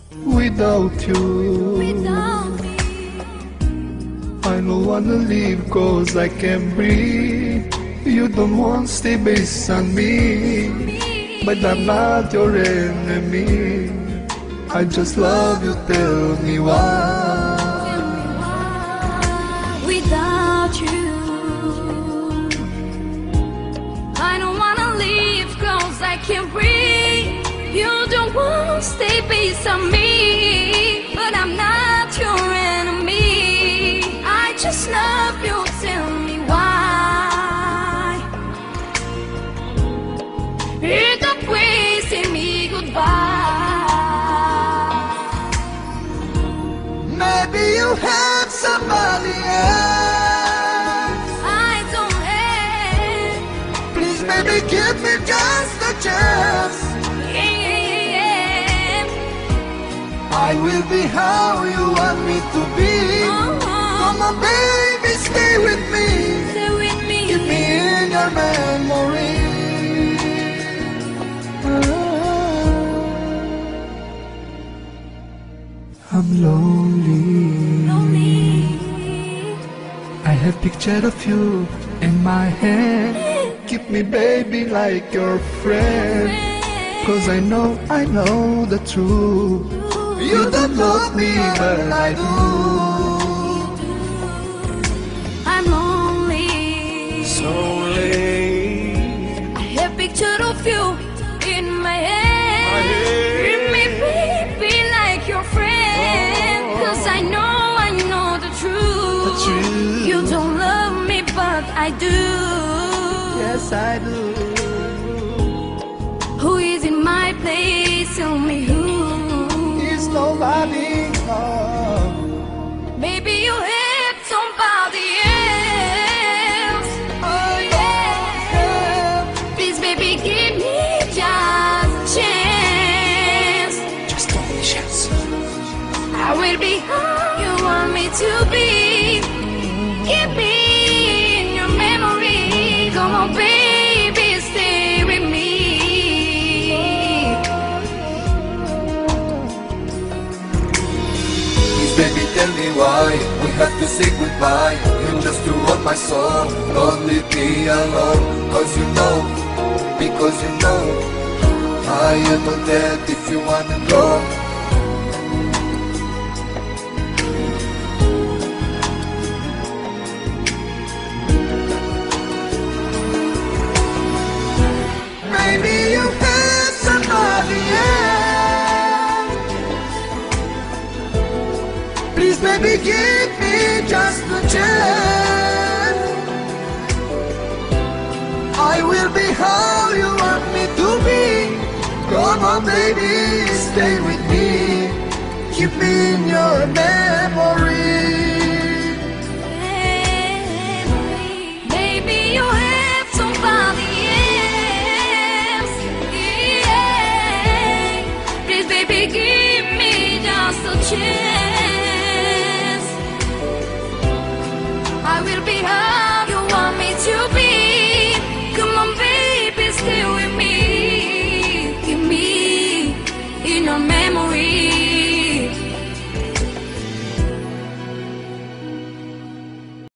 without you. without me. I don't wanna leave cause I can't breathe. You don't want to stay beside me, but I'm not your enemy. I just love you, tell me why. Without you, I don't wanna leave cause I can't breathe. You don't wanna stay beside me, but I'm not your enemy. I just love you, tell me why. It's the way say me goodbye. Maybe you have somebody else. I don't have. Please, baby, give me just a chance. I will be how you want me to be. Come on, baby, stay with me. Stay with me. Keep me in your memory. I'm lonely. I have picture of you in my hand. Keep me, baby, like your friend. Cause I know the truth. You don't love me, but I do. I'm lonely. So late. I have picture of you in my head. Treat me, baby, like your friend. Cause I know the truth. You don't love me, but I do. Yes, I do. Who is in my place? Tell me who. It's nobody. Maybe you have somebody else. Oh yeah. Please, baby, give me just a chance. Just only chance. I will be how you want me to be. Keep me in your memory. Come on, baby, stay with me. Baby, tell me why we have to say goodbye. You just to want my soul. Don't leave me alone. Cause you know, because you know I am not dead if you wanna go. Maybe you have somebody else. Please, baby, give me just a chance. I will be how you want me to be. Come on, baby, stay with me. Keep me in your memory. Maybe you have somebody else. Yeah. Please, baby, give me just a chance. I will be her.